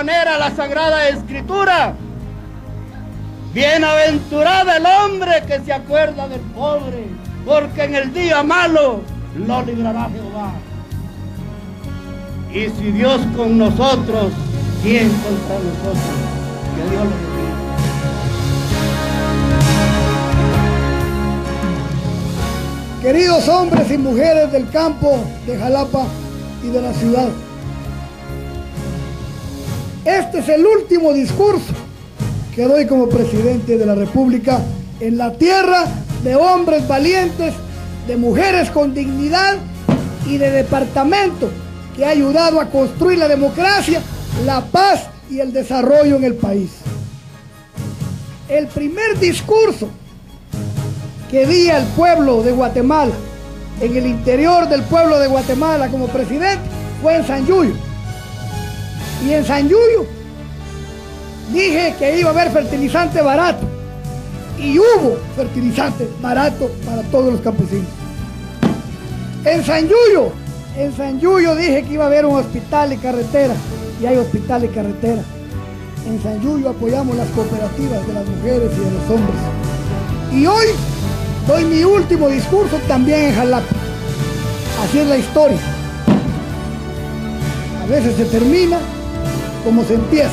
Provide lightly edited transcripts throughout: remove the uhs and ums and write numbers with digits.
manera la Sagrada Escritura: bienaventurado el hombre que se acuerda del pobre, porque en el día malo lo librará Jehová. Y si Dios con nosotros, ¿quién contra nosotros? Que Dios lo bendiga. Queridos hombres y mujeres del campo de Jalapa y de la ciudad, este es el último discurso que doy como presidente de la República en la tierra de hombres valientes, de mujeres con dignidad y de departamento que ha ayudado a construir la democracia, la paz y el desarrollo en el país. El primer discurso que di al pueblo de Guatemala, en el interior del pueblo de Guatemala como presidente, fue en San Yuyo. Y en San Yuyo dije que iba a haber fertilizante barato. Y hubo fertilizante barato para todos los campesinos. En San Yuyo dije que iba a haber un hospital y carretera. Y hay hospital y carretera. En San Yuyo apoyamos las cooperativas de las mujeres y de los hombres. Y hoy doy mi último discurso también en Jalapa. Así es la historia. A veces se termina como se empieza.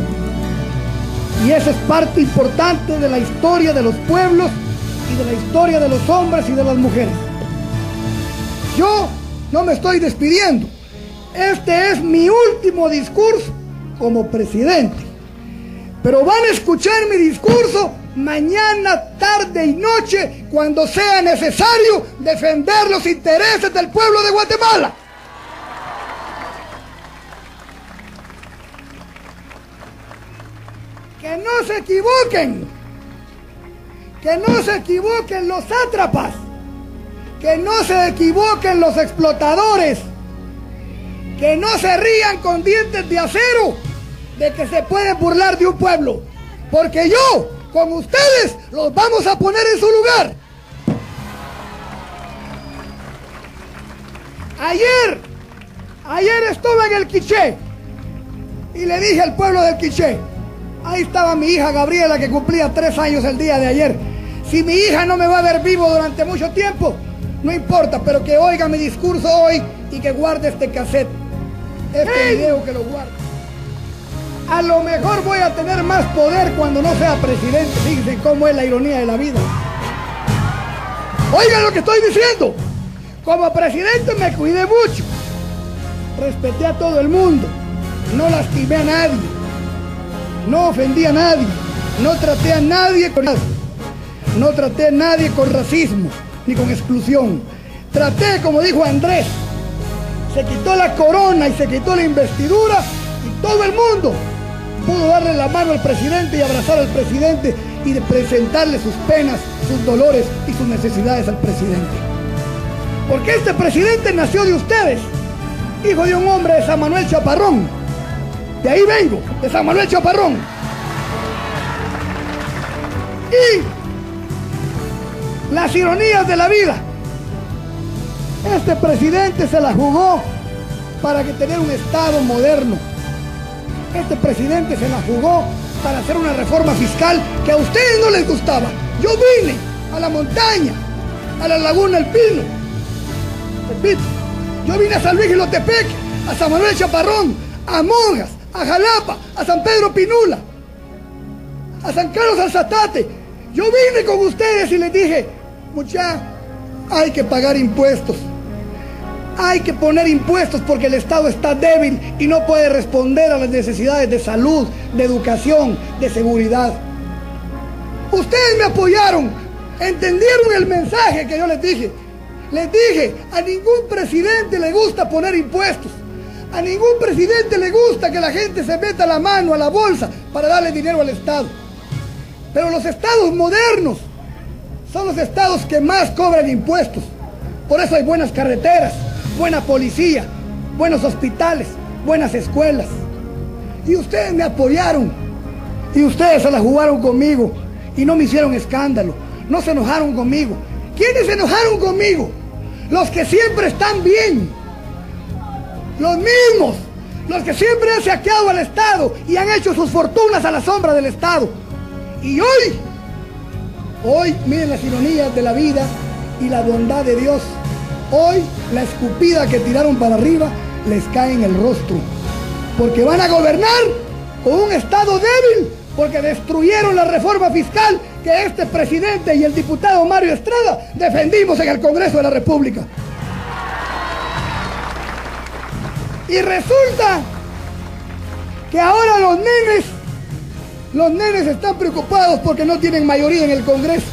Y esa es parte importante de la historia de los pueblos y de la historia de los hombres y de las mujeres. Yo no me estoy despidiendo. Este es mi último discurso como presidente. Pero van a escuchar mi discurso mañana, tarde y noche, cuando sea necesario defender los intereses del pueblo de Guatemala. Que no se equivoquen. Que no se equivoquen los sátrapas. Que no se equivoquen los explotadores. Que no se rían con dientes de acero de que se pueden burlar de un pueblo. Porque yo, con ustedes, los vamos a poner en su lugar. Ayer estuve en el Quiché y le dije al pueblo del Quiché, ahí estaba mi hija Gabriela, que cumplía 3 años el día de ayer. Si mi hija no me va a ver vivo durante mucho tiempo, no importa, pero que oiga mi discurso hoy y que guarde este cassette, este video, que lo guarde. A lo mejor voy a tener más poder cuando no sea presidente. Fíjense cómo es la ironía de la vida. Oigan lo que estoy diciendo. Como presidente me cuidé mucho. Respeté a todo el mundo. No lastimé a nadie. No ofendí a nadie. No traté a nadie con nada. No traté a nadie con racismo ni con exclusión. Traté, como dijo Andrés, se quitó la corona y se quitó la investidura y todo el mundo pudo darle la mano al presidente y abrazar al presidente y de presentarle sus penas, sus dolores y sus necesidades al presidente. Porque este presidente nació de ustedes, hijo de un hombre de San Manuel Chaparrón. De ahí vengo, de San Manuel Chaparrón. Y las ironías de la vida. Este presidente se la jugó para que tener un Estado moderno. Este presidente se la jugó para hacer una reforma fiscal que a ustedes no les gustaba. Yo vine a la montaña, a la Laguna El Pino. Repito, yo vine a San Luis Gilotepec, a San Manuel Chaparrón, a Monjas, a Jalapa, a San Pedro Pinula, a San Carlos Alzatate. Yo vine con ustedes y les dije, muchachos, hay que pagar impuestos. Hay que poner impuestos porque el Estado está débil y no puede responder a las necesidades de salud, de educación, de seguridad. Ustedes me apoyaron, entendieron el mensaje que yo les dije. Les dije, a ningún presidente le gusta poner impuestos. A ningún presidente le gusta que la gente se meta la mano a la bolsa para darle dinero al Estado. Pero los estados modernos son los estados que más cobran impuestos. Por eso hay buenas carreteras, buena policía, buenos hospitales, buenas escuelas. Y ustedes me apoyaron. Y ustedes se la jugaron conmigo. Y no me hicieron escándalo. No se enojaron conmigo. ¿Quiénes se enojaron conmigo? Los que siempre están bien. Los mismos. los que siempre han saqueado al Estado y han hecho sus fortunas a la sombra del Estado. Y hoy, miren las ironías de la vida y la bondad de Dios. Hoy la escupida que tiraron para arriba les cae en el rostro, porque van a gobernar con un Estado débil, porque destruyeron la reforma fiscal que este presidente y el diputado Mario Estrada defendimos en el Congreso de la República. Y resulta que ahora los nenes están preocupados porque no tienen mayoría en el Congreso.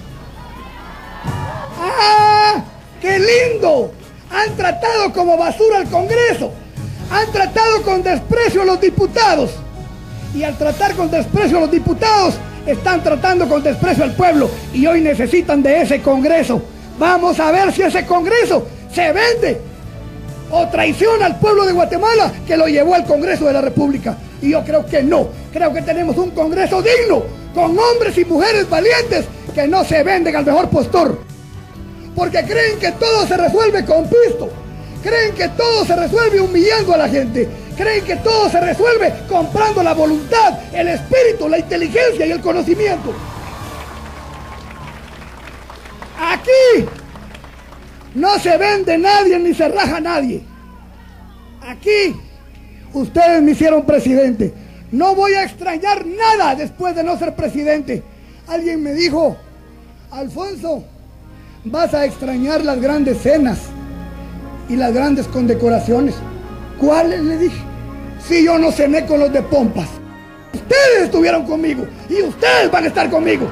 ¡Ah! ¡Qué lindo! Han tratado como basura al Congreso. Han tratado con desprecio a los diputados. Y al tratar con desprecio a los diputados, están tratando con desprecio al pueblo. Y hoy necesitan de ese Congreso. Vamos a ver si ese Congreso se vende o traiciona al pueblo de Guatemala, que lo llevó al Congreso de la República. Y yo creo que no. Creo que tenemos un Congreso digno, con hombres y mujeres valientes que no se venden al mejor postor. Porque creen que todo se resuelve con pisto. Creen que todo se resuelve humillando a la gente. Creen que todo se resuelve comprando la voluntad, el espíritu, la inteligencia y el conocimiento. Aquí no se vende nadie ni se raja nadie. Aquí ustedes me hicieron presidente. No voy a extrañar nada después de no ser presidente. Alguien me dijo: Alfonso, vas a extrañar las grandes cenas y las grandes condecoraciones. ¿Cuáles? Le dije. Si yo no cené con los de pompas. Ustedes estuvieron conmigo y ustedes van a estar conmigo.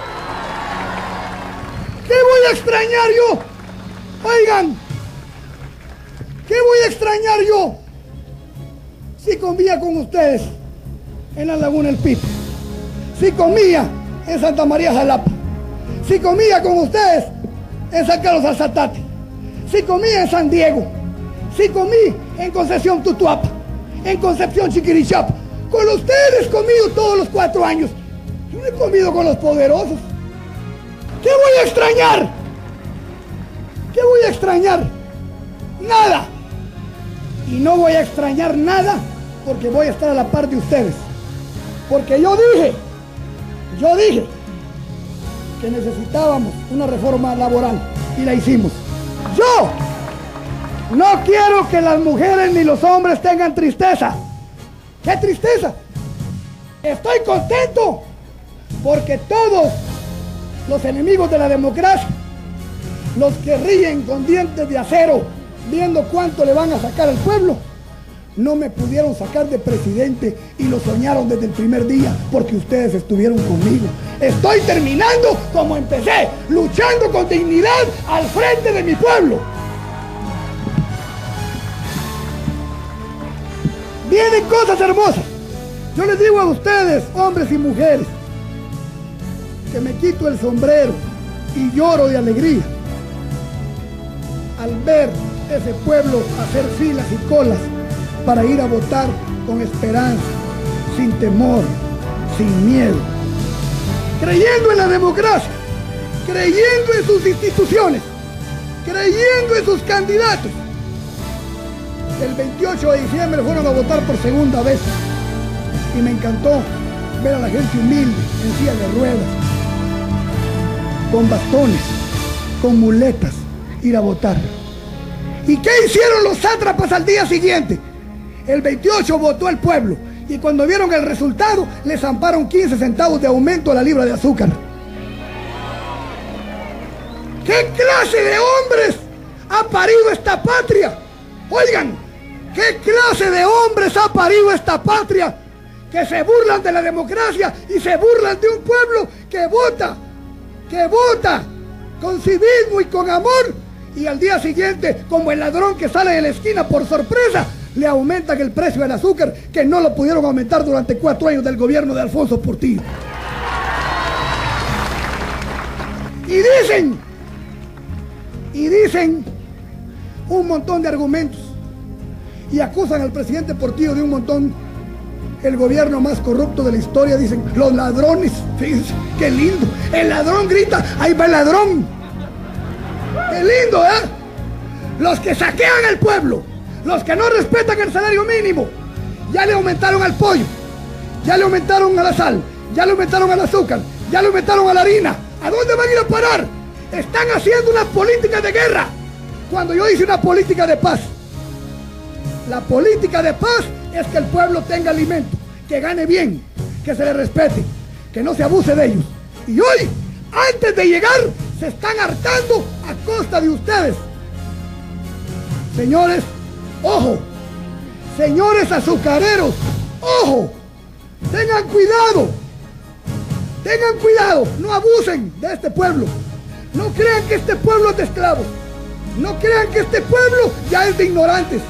¿Qué voy a extrañar yo? Oigan, ¿qué voy a extrañar yo si comía con ustedes en la Laguna El Pipe? Si comía en Santa María Jalapa. Si comía con ustedes en San Carlos Alzatate. Si comía en San Diego. Si comí en Concepción Tutuapa. En Concepción Chiquirichapa. Con ustedes he comido todos los 4 años. Yo no he comido con los poderosos. ¿Qué voy a extrañar? ¿Qué voy a extrañar? Nada. Y no voy a extrañar nada porque voy a estar a la par de ustedes. Porque yo dije que necesitábamos una reforma laboral y la hicimos. Yo no quiero que las mujeres ni los hombres tengan tristeza. ¿Qué tristeza? Estoy contento porque todos los enemigos de la democracia, los que ríen con dientes de acero, viendo cuánto le van a sacar al pueblo, no me pudieron sacar de presidente y lo soñaron desde el primer día porque ustedes estuvieron conmigo. Estoy terminando como empecé, luchando con dignidad al frente de mi pueblo. Vienen cosas hermosas. Yo les digo a ustedes, hombres y mujeres, que me quito el sombrero y lloro de alegría al ver ese pueblo hacer filas y colas para ir a votar con esperanza, sin temor, sin miedo, creyendo en la democracia, creyendo en sus instituciones, creyendo en sus candidatos. El 28 de diciembre fueron a votar por segunda vez y me encantó ver a la gente humilde en silla de ruedas, con bastones, con muletas, ir a votar. ¿Y qué hicieron los sátrapas al día siguiente? El 28 votó el pueblo y cuando vieron el resultado les zamparon 15 centavos de aumento a la libra de azúcar. ¿Qué clase de hombres ha parido esta patria? Oigan, ¿qué clase de hombres ha parido esta patria? Que se burlan de la democracia y se burlan de un pueblo que vota con civismo y con amor, y al día siguiente, como el ladrón que sale de la esquina por sorpresa, le aumentan el precio del azúcar, que no lo pudieron aumentar durante 4 años del gobierno de Alfonso Portillo. Y dicen un montón de argumentos y acusan al presidente Portillo de un montón. El gobierno más corrupto de la historia, dicen, los ladrones. Fíjense, qué lindo. El ladrón grita, ahí va el ladrón. Qué lindo, ¿eh? Los que saquean el pueblo, Los que no respetan el salario mínimo, ya le aumentaron al pollo, ya le aumentaron a la sal, ya le aumentaron al azúcar, ya le aumentaron a la harina. ¿A dónde van a ir a parar? Están haciendo una política de guerra, cuando yo hice una política de paz. La política de paz es que el pueblo tenga alimento, que gane bien, que se le respete, que no se abuse de ellos. Y hoy, antes de llegar, se están hartando a costa de ustedes. Señores, ojo. Señores azucareros, ojo. Tengan cuidado. Tengan cuidado. No abusen de este pueblo. No crean que este pueblo es de esclavos. No crean que este pueblo ya es de ignorantes.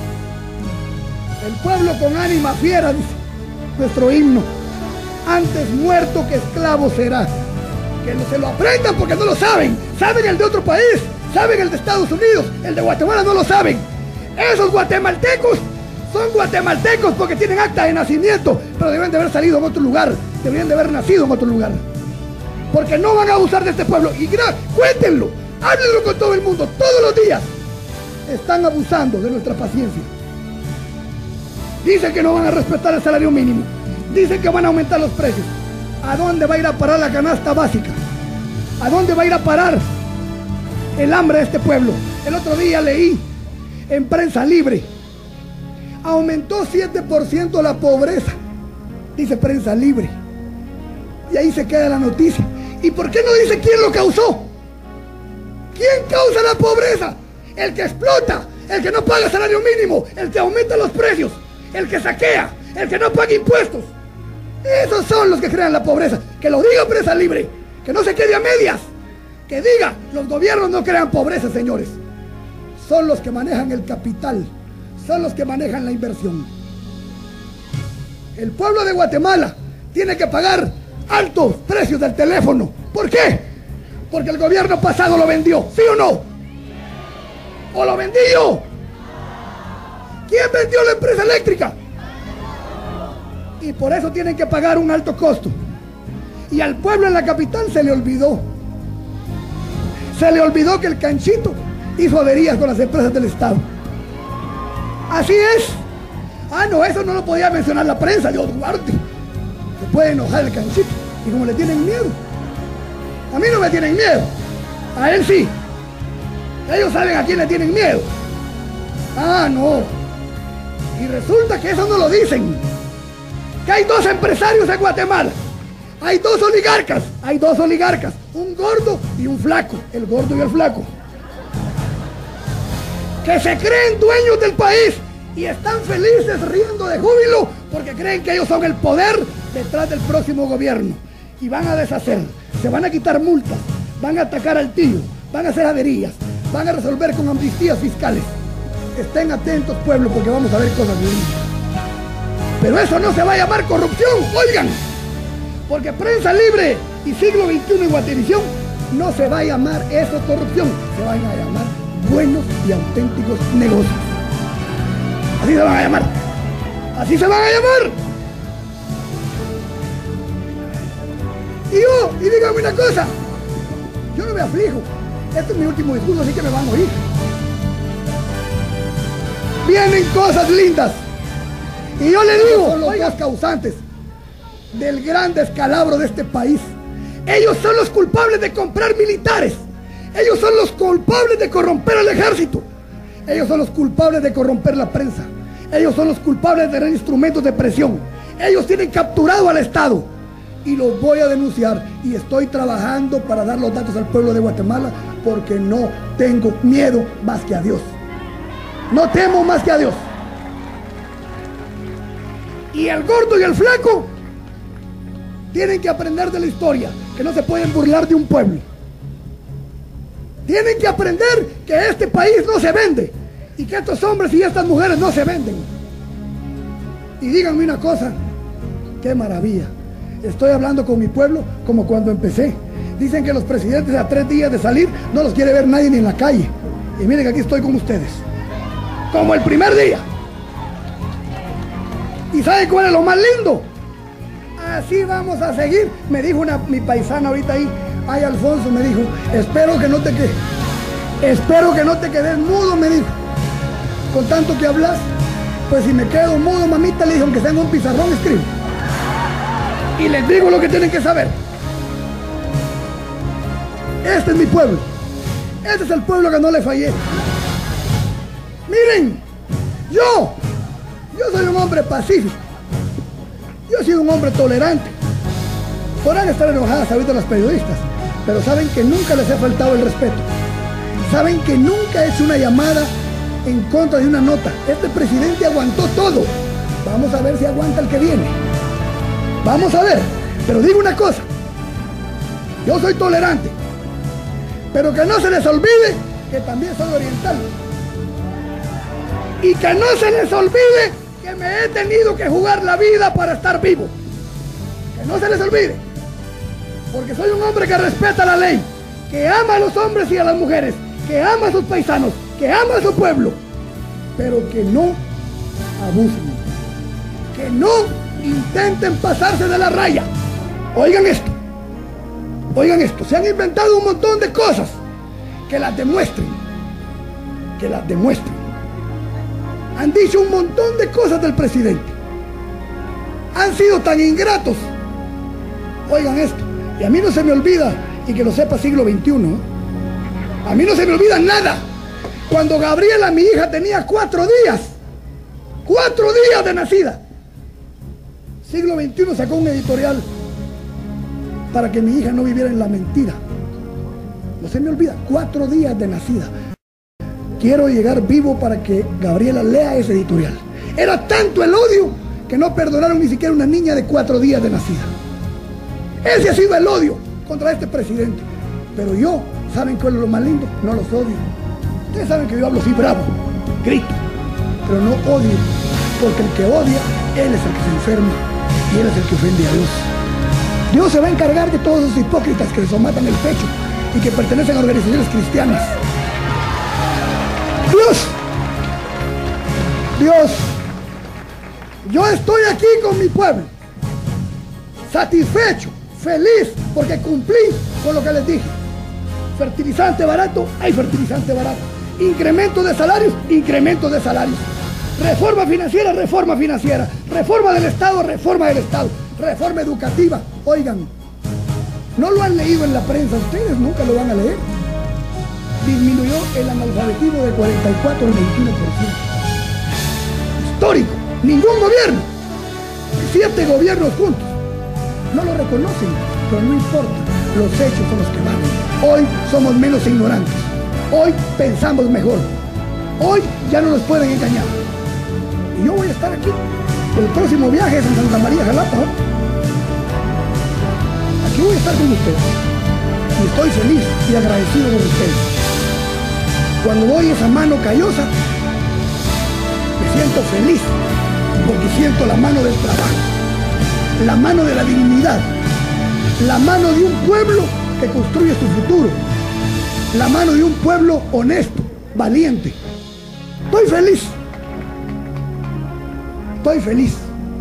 El pueblo con ánima fiera, dice nuestro himno. Antes muerto que esclavo será. Que no se lo aprendan porque no lo saben. Saben el de otro país, saben el de Estados Unidos, el de Guatemala no lo saben. Esos guatemaltecos son guatemaltecos porque tienen acta de nacimiento, pero deben de haber salido en otro lugar, deberían de haber nacido en otro lugar. Porque no van a abusar de este pueblo. Y cuéntenlo, háblenlo con todo el mundo, todos los días. Están abusando de nuestra paciencia. Dicen que no van a respetar el salario mínimo. Dicen que van a aumentar los precios. ¿A dónde va a ir a parar la canasta básica? ¿A dónde va a ir a parar el hambre de este pueblo? El otro día leí en Prensa Libre. Aumentó 7% la pobreza. Dice Prensa Libre. Y ahí se queda la noticia. ¿Y por qué no dice quién lo causó? ¿Quién causa la pobreza? El que explota, el que no paga salario mínimo, el que aumenta los precios, el que saquea, el que no paga impuestos. Esos son los que crean la pobreza. Que lo diga Prensa Libre, que no se quede a medias. Que diga, los gobiernos no crean pobreza, señores. Son los que manejan el capital, son los que manejan la inversión. El pueblo de Guatemala tiene que pagar altos precios del teléfono. ¿Por qué? Porque el gobierno pasado lo vendió, ¿sí o no? ¿O lo vendí yo? ¿Quién vendió la empresa eléctrica? Y por eso tienen que pagar un alto costo. Y al pueblo en la capital se le olvidó. Se le olvidó que el Canchito hizo averías con las empresas del Estado. Así es. Ah, no, eso no lo podía mencionar la prensa, Dios guarde. Se puede enojar el Canchito. Y como le tienen miedo. A mí no me tienen miedo. A él sí. Ellos saben a quién le tienen miedo. Ah, no. Y resulta que eso no lo dicen. Que hay dos empresarios en Guatemala. Hay dos oligarcas. Hay dos oligarcas. Un gordo y un flaco. El gordo y el flaco. Que se creen dueños del país. Y están felices riendo de júbilo porque creen que ellos son el poder detrás del próximo gobierno. Y van a deshacer. Se van a quitar multas. Van a atacar al tío. Van a hacer averías. Van a resolver con amnistías fiscales. Estén atentos, pueblo, porque vamos a ver cosas bien. Pero eso no se va a llamar corrupción, oigan. Porque Prensa Libre y Siglo XXI y Guatevisión no se va a llamar eso corrupción. Se van a llamar buenos y auténticos negocios. Así se van a llamar. Así se van a llamar. Y díganme una cosa. Yo no me aflijo. Este es mi último discurso, así que me van a oír. Vienen cosas lindas. Y yo le digo, son los dos causantes del gran descalabro de este país. Ellos son los culpables de comprar militares. Ellos son los culpables de corromper al ejército. Ellos son los culpables de corromper la prensa. Ellos son los culpables de tener instrumentos de presión. Ellos tienen capturado al Estado. Y los voy a denunciar. Y estoy trabajando para dar los datos al pueblo de Guatemala, porque no tengo miedo más que a Dios. No temo más que a Dios. Y el gordo y el flaco tienen que aprender de la historia, que no se pueden burlar de un pueblo. Tienen que aprender que este país no se vende y que estos hombres y estas mujeres no se venden. Y díganme una cosa, qué maravilla. Estoy hablando con mi pueblo como cuando empecé. Dicen que los presidentes a 3 días de salir no los quiere ver nadie ni en la calle. Y miren que aquí estoy con ustedes. Como el primer día. ¿Y saben cuál es lo más lindo? Así vamos a seguir. Me dijo mi paisana ahorita ahí, ay Alfonso, me dijo, espero que no te quedes mudo, me dijo. con tanto que hablas, pues si me quedo mudo, mamita, le dije, aunque sea en un pizarrón, escribo. Y les digo lo que tienen que saber. Este es mi pueblo. Este es el pueblo que no le fallé. Miren, yo soy un hombre pacífico. Yo he sido un hombre tolerante. Podrán estar enojadas ahorita las periodistas, pero saben que nunca les he faltado el respeto. Saben que nunca he hecho una llamada en contra de una nota. Este presidente aguantó todo. Vamos a ver si aguanta el que viene. Vamos a ver. Pero digo una cosa. Yo soy tolerante. Pero que no se les olvide que también soy oriental. Y que no se les olvide que me he tenido que jugar la vida para estar vivo. Que no se les olvide. Porque soy un hombre que respeta la ley, que ama a los hombres y a las mujeres, que ama a sus paisanos, que ama a su pueblo, pero que no abusen, que no intenten pasarse de la raya. Oigan esto, se han inventado un montón de cosas, que las demuestren, han dicho un montón de cosas del presidente, han sido tan ingratos. Oigan esto, y a mí no se me olvida, y que lo sepa siglo XXI, ¿eh? A mí no se me olvida nada. Cuando Gabriela, mi hija, tenía 4 días de nacida, siglo XXI sacó un editorial para que mi hija no viviera en la mentira. No se me olvida, 4 días de nacida. Quiero llegar vivo para que Gabriela lea ese editorial. Era tanto el odio que no perdonaron ni siquiera una niña de 4 días de nacida. Ese ha sido el odio contra este presidente. Pero yo, ¿saben cuál es lo más lindo? No los odio. Ustedes saben que yo hablo así bravo, grito, pero no odio, porque el que odia, él es el que se enferma y él es el que ofende a Dios. Dios se va a encargar de todos esos hipócritas que se matan el pecho y que pertenecen a organizaciones cristianas. Dios, yo estoy aquí con mi pueblo, satisfecho, feliz, porque cumplí con lo que les dije. Fertilizante barato, hay fertilizante barato. Incremento de salarios, incremento de salarios. Reforma financiera, reforma financiera. Reforma del Estado, reforma del Estado. Reforma educativa. Oigan, no lo han leído en la prensa, ustedes nunca lo van a leer. Disminuyó el analfabetismo de 44 al 21%. Histórico. Ningún gobierno, 7 gobiernos juntos, no lo reconocen, pero no importa. Los hechos son los que valen. Hoy somos menos ignorantes. Hoy pensamos mejor. Hoy ya no nos pueden engañar. Y yo voy a estar aquí. El próximo viaje es en Santa María, Jalapa. Aquí voy a estar con ustedes. Y estoy feliz y agradecido con ustedes. Cuando doy esa mano callosa, me siento feliz. Porque siento la mano del trabajo. La mano de la dignidad. La mano de un pueblo que construye su futuro. La mano de un pueblo honesto, valiente. Estoy feliz. Estoy feliz.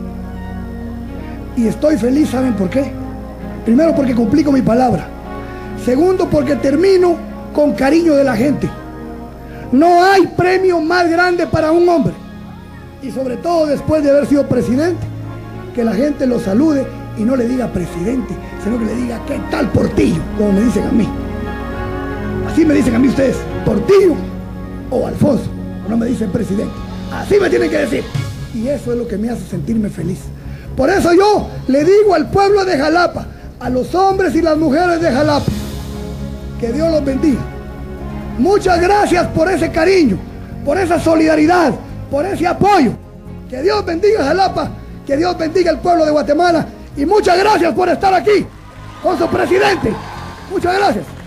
Y estoy feliz, ¿saben por qué? Primero, porque cumplí con mi palabra. Segundo, porque termino con cariño de la gente. No hay premio más grande para un hombre. Y sobre todo después de haber sido presidente, que la gente lo salude y no le diga presidente, sino que le diga ¿qué tal Portillo? Como me dicen a mí. Así me dicen a mí ustedes, Portillo o Alfonso, no me dicen presidente. Así me tienen que decir. Y eso es lo que me hace sentirme feliz. Por eso yo le digo al pueblo de Jalapa, a los hombres y las mujeres de Jalapa, que Dios los bendiga. Muchas gracias por ese cariño, por esa solidaridad, por ese apoyo. Que Dios bendiga Jalapa, que Dios bendiga el pueblo de Guatemala. Y muchas gracias por estar aquí con su presidente. Muchas gracias.